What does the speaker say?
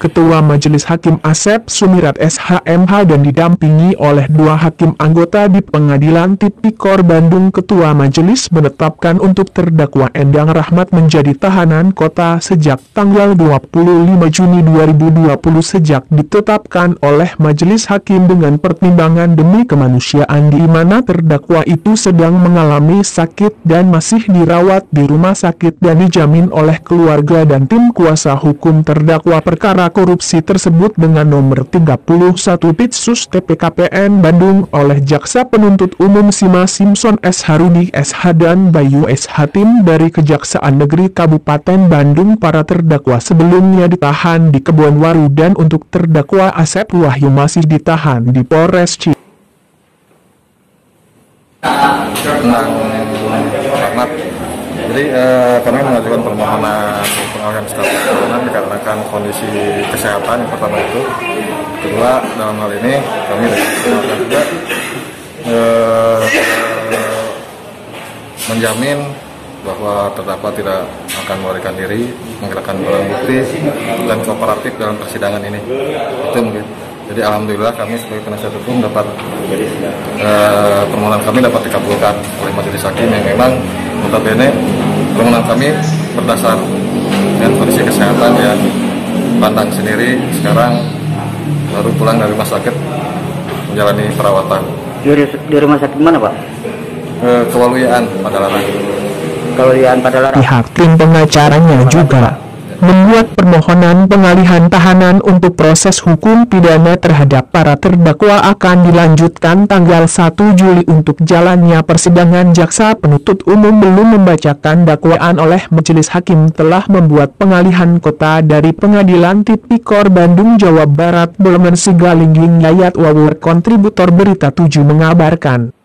Ketua Majelis Hakim Asep Sumirat SHMH dan didampingi oleh 2 hakim anggota di Pengadilan Tipikor Bandung. Ketua Majelis menetapkan untuk terdakwa Endang Rahmat menjadi tahanan kota sejak tanggal 25 Juni 2020 sejak ditetapkan oleh Majelis Hakim dengan pertimbangan demi kemanusiaan di mana terdakwa itu sedang mengalami sakit dan masih dirawat di rumah sakit dan dijamin oleh keluarga dan tim kuasa hukum terdakwa perkara korupsi tersebut dengan nomor 31 Pitsus TPKPN Bandung oleh Jaksa Penuntut Umum Sima Simpson SH Rudi SH dan Bayu SH tim dari Kejaksaan Negeri Kabupaten Bandung. Para terdakwa sebelumnya ditahan di Kebonwaru dan untuk terdakwa Asep Wahyu masih ditahan di Polres Cimahi. Rahmat. Jadi kami mengajukan permohonan pengalihan status tahanan dikarenakan kondisi kesehatan yang pertama itu. Kedua, dalam hal ini kami juga menjamin bahwa terdakwa tidak akan melarikan diri, menggerakkan barang bukti dan kooperatif dalam persidangan ini. Itu mungkin. Jadi alhamdulillah kami sebagai penasihat hukum dapat permohonan kami dapat dikabulkan oleh majelis hakim yang memang notabene permohonan kami berdasar dengan kondisi kesehatan yang pandang sendiri sekarang baru pulang dari rumah sakit menjalani perawatan. Di rumah sakit mana, Pak? Kewaluyaan Padalarang. Kewaluyaan Padalarang. Pihak tim pengacaranya juga membuat permohonan pengalihan tahanan untuk proses hukum pidana terhadap para terdakwa akan dilanjutkan tanggal 1 Juli untuk jalannya persidangan. Jaksa Penuntut Umum belum membacakan dakwaan oleh Majelis Hakim telah membuat pengalihan kota dari Pengadilan Tipikor Bandung, Jawa Barat. Bolemen Sigalingging Yayat Wawur, kontributor Berita 7 mengabarkan.